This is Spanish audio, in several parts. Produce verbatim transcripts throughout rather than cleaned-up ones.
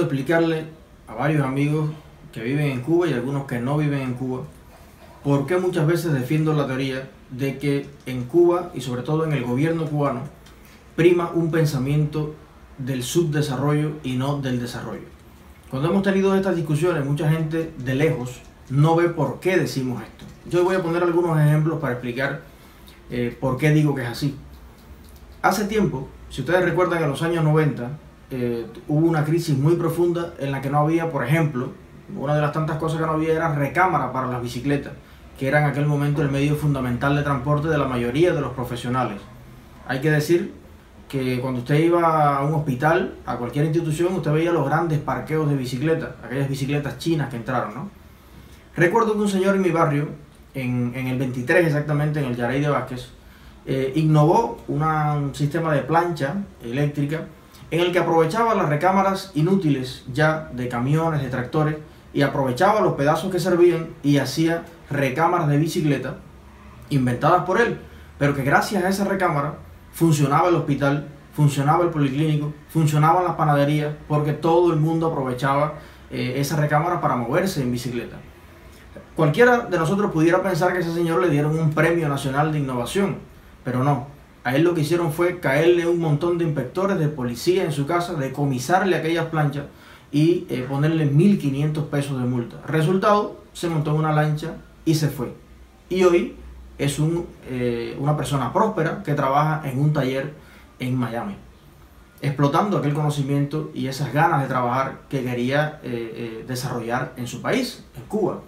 explicarle a varios amigos que viven en Cuba y algunos que no viven en Cuba por qué muchas veces defiendo la teoría de que en Cuba y sobre todo en el gobierno cubano prima un pensamiento del subdesarrollo y no del desarrollo. Cuando hemos tenido estas discusiones, mucha gente de lejos no ve por qué decimos esto. Yo voy a poner algunos ejemplos para explicar eh, por qué digo que es así. Hace tiempo, si ustedes recuerdan, en los años noventa eh, hubo una crisis muy profunda en la que no había, por ejemplo, una de las tantas cosas que no había era recámara para las bicicletas, que era en aquel momento el medio fundamental de transporte de la mayoría de los profesionales. Hay que decir que cuando usted iba a un hospital, a cualquier institución, usted veía los grandes parqueos de bicicletas, aquellas bicicletas chinas que entraron, ¿no? Recuerdo que un señor en mi barrio, en, en el veintitrés exactamente, en el Yaray de Vázquez, eh, innovó una, un sistema de plancha eléctrica en el que aprovechaba las recámaras inútiles ya de camiones, de tractores, y aprovechaba los pedazos que servían y hacía recámaras de bicicleta inventadas por él, pero que gracias a esa recámara funcionaba el hospital, funcionaba el policlínico, funcionaban las panaderías, porque todo el mundo aprovechaba eh, esa recámara para moverse en bicicleta. Cualquiera de nosotros pudiera pensar que a ese señor le dieron un premio nacional de innovación, pero no. A él lo que hicieron fue caerle un montón de inspectores de policía en su casa, decomisarle aquellas planchas y eh, ponerle mil quinientos pesos de multa. Resultado, se montó en una lancha y se fue. Y hoy es un, eh, una persona próspera que trabaja en un taller en Miami, explotando aquel conocimiento y esas ganas de trabajar que quería eh, eh, desarrollar en su país, en Cuba.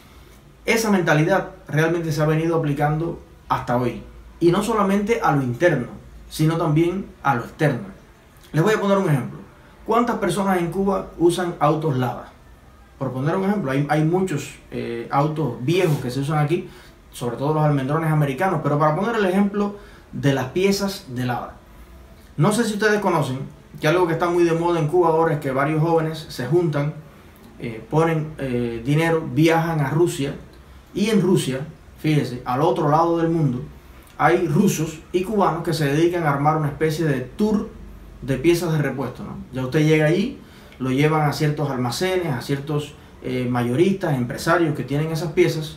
Esa mentalidad realmente se ha venido aplicando hasta hoy. Y no solamente a lo interno, sino también a lo externo. Les voy a poner un ejemplo. ¿Cuántas personas en Cuba usan autos Lada? Por poner un ejemplo, hay, hay muchos eh, autos viejos que se usan aquí, sobre todo los almendrones americanos, pero para poner el ejemplo de las piezas de Lada. No sé si ustedes conocen que algo que está muy de moda en Cuba ahora es que varios jóvenes se juntan, eh, ponen eh, dinero, viajan a Rusia, y en Rusia, fíjense, al otro lado del mundo, hay rusos y cubanos que se dedican a armar una especie de tour de piezas de repuesto, ¿no? Ya usted llega allí, lo llevan a ciertos almacenes, a ciertos eh, mayoristas, empresarios que tienen esas piezas.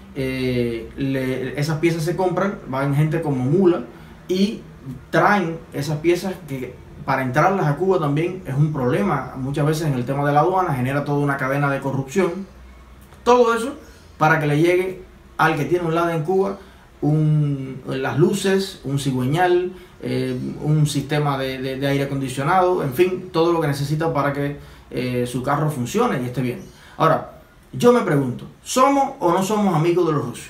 Eh, le, esas piezas se compran, van gente como mula y traen esas piezas que para entrarlas a Cuba también es un problema. Muchas veces en el tema de la aduana genera toda una cadena de corrupción. Todo eso para que le llegue al que tiene un Lada en Cuba Un, las luces, un cigüeñal, eh, un sistema de, de, de aire acondicionado, en fin, todo lo que necesita para que eh, su carro funcione y esté bien. Ahora, yo me pregunto, ¿somos o no somos amigos de los rusos?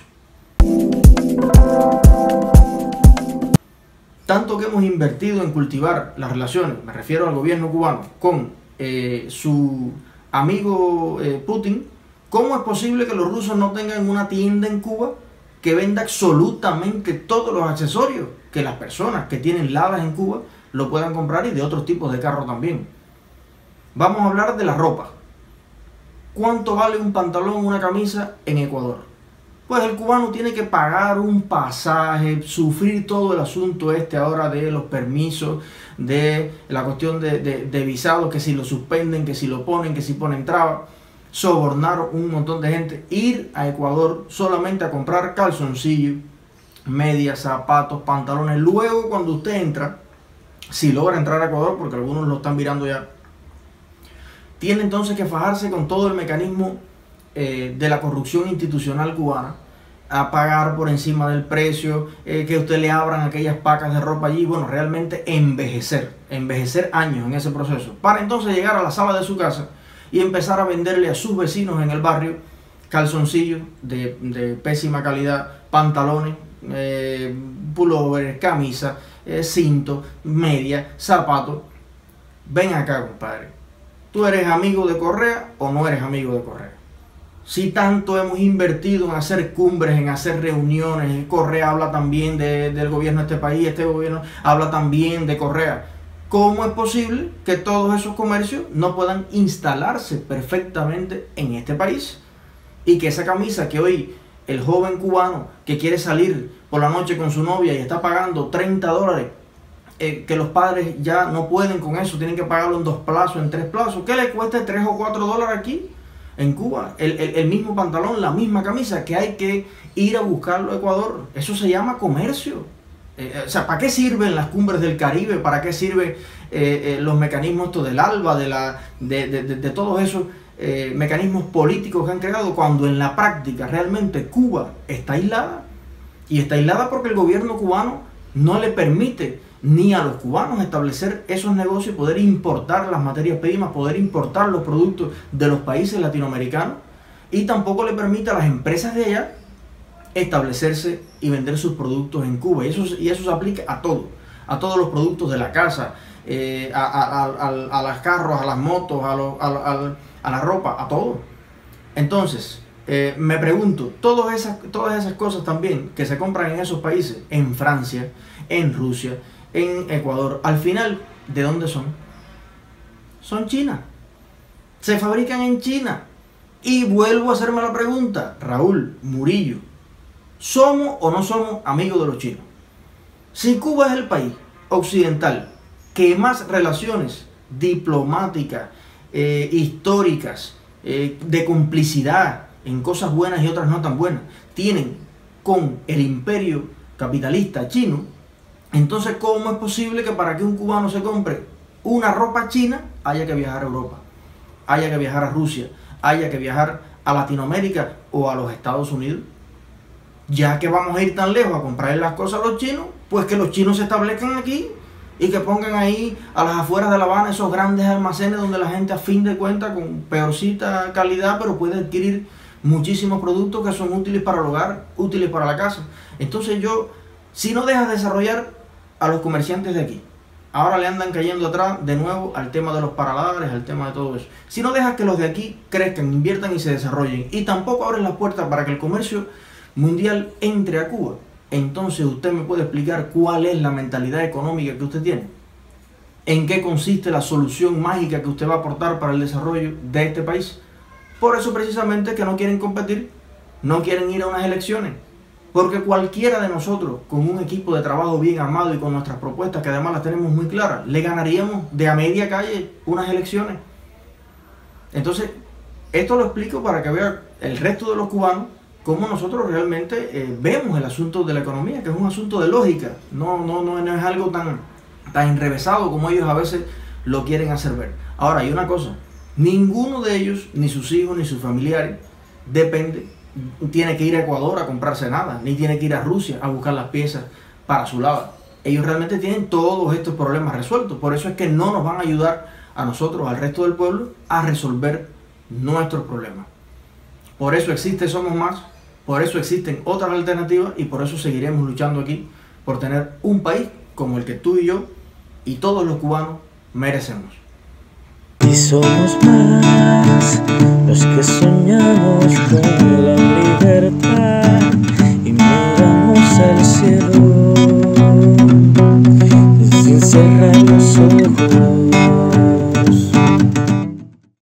Tanto que hemos invertido en cultivar las relaciones, me refiero al gobierno cubano, con eh, su amigo eh, Putin, ¿cómo es posible que los rusos no tengan una tienda en Cuba que venda absolutamente todos los accesorios que las personas que tienen Ladas en Cuba lo puedan comprar, y de otros tipos de carros también? Vamos a hablar de la ropa. ¿Cuánto vale un pantalón, una camisa en Ecuador? Pues el cubano tiene que pagar un pasaje, sufrir todo el asunto este ahora de los permisos, de la cuestión de, de, de visados, que si lo suspenden, que si lo ponen, que si ponen trabas, sobornar un montón de gente, ir a Ecuador solamente a comprar calzoncillos, medias, zapatos, pantalones. Luego, cuando usted entra, si logra entrar a Ecuador, porque algunos lo están mirando ya, tiene entonces que fajarse con todo el mecanismo eh, de la corrupción institucional cubana, a pagar por encima del precio, eh, que usted le abran aquellas pacas de ropa allí. Bueno, realmente envejecer, envejecer años en ese proceso, para entonces llegar a la sala de su casa y empezar a venderle a sus vecinos en el barrio calzoncillos de, de pésima calidad, pantalones, eh, pullovers, camisas, eh, cintos, medias, zapatos. Ven acá, compadre. ¿Tú eres amigo de Correa o no eres amigo de Correa? Si tanto hemos invertido en hacer cumbres, en hacer reuniones, Correa habla también de, del gobierno de este país, este gobierno habla también de Correa. ¿Cómo es posible que todos esos comercios no puedan instalarse perfectamente en este país? Y que esa camisa que hoy el joven cubano que quiere salir por la noche con su novia y está pagando treinta dólares eh, que los padres ya no pueden con eso, tienen que pagarlo en dos plazos, en tres plazos, que le cueste tres o cuatro dólares aquí en Cuba, el, el, el mismo pantalón, la misma camisa, que hay que ir a buscarlo a Ecuador. Eso se llama comercio. Eh, o sea, ¿para qué sirven las cumbres del Caribe? ¿Para qué sirven eh, eh, los mecanismos estos del ALBA, de, la, de, de, de, de todos esos eh, mecanismos políticos que han creado, cuando en la práctica realmente Cuba está aislada? Y está aislada porque el gobierno cubano no le permite ni a los cubanos establecer esos negocios y poder importar las materias primas, poder importar los productos de los países latinoamericanos, y tampoco le permite a las empresas de allá establecerse y vender sus productos en Cuba. Y eso, y eso se aplica a todo, a todos los productos de la casa, eh, a, a, a, a, a los carros, a las motos, a, lo, a, a, a la ropa, a todo. Entonces, eh, me pregunto, todas esas, todas esas cosas también que se compran en esos países, en Francia, en Rusia, en Ecuador, al final, ¿de dónde son? Son China. Se fabrican en China. Y vuelvo a hacerme la pregunta, Raúl Murillo, ¿somos o no somos amigos de los chinos? Si Cuba es el país occidental que más relaciones diplomáticas, eh, históricas, eh, de complicidad en cosas buenas y otras no tan buenas, tienen con el imperio capitalista chino, entonces ¿cómo es posible que para que un cubano se compre una ropa china haya que viajar a Europa, haya que viajar a Rusia, haya que viajar a Latinoamérica o a los Estados Unidos? Ya que vamos a ir tan lejos a comprar las cosas a los chinos, pues que los chinos se establezcan aquí y que pongan ahí a las afueras de La Habana esos grandes almacenes donde la gente a fin de cuentas con peorcita calidad pero puede adquirir muchísimos productos que son útiles para el hogar, útiles para la casa. Entonces yo, si no dejas desarrollar a los comerciantes de aquí, ahora le andan cayendo atrás de nuevo al tema de los paralares, al tema de todo eso. Si no dejas que los de aquí crezcan, inviertan y se desarrollen, y tampoco abres las puertas para que el comercio mundial entre a Cuba, entonces usted me puede explicar cuál es la mentalidad económica que usted tiene, en qué consiste la solución mágica que usted va a aportar para el desarrollo de este país. Por eso precisamente que no quieren competir, no quieren ir a unas elecciones, porque cualquiera de nosotros con un equipo de trabajo bien armado y con nuestras propuestas, que además las tenemos muy claras, le ganaríamos de a media calle unas elecciones. Entonces, esto lo explico para que vea el resto de los cubanos cómo nosotros realmente eh, vemos el asunto de la economía, que es un asunto de lógica, no, no, no, no es algo tan, tan enrevesado como ellos a veces lo quieren hacer ver. Ahora, hay una cosa, ninguno de ellos, ni sus hijos, ni sus familiares, depende, tiene que ir a Ecuador a comprarse nada, ni tiene que ir a Rusia a buscar las piezas para su lava. Ellos realmente tienen todos estos problemas resueltos, por eso es que no nos van a ayudar a nosotros, al resto del pueblo, a resolver nuestros problemas. Por eso existe Somos Más, por eso existen otras alternativas y por eso seguiremos luchando aquí por tener un país como el que tú y yo y todos los cubanos merecemos. Y somos más los que soñamos con la libertad.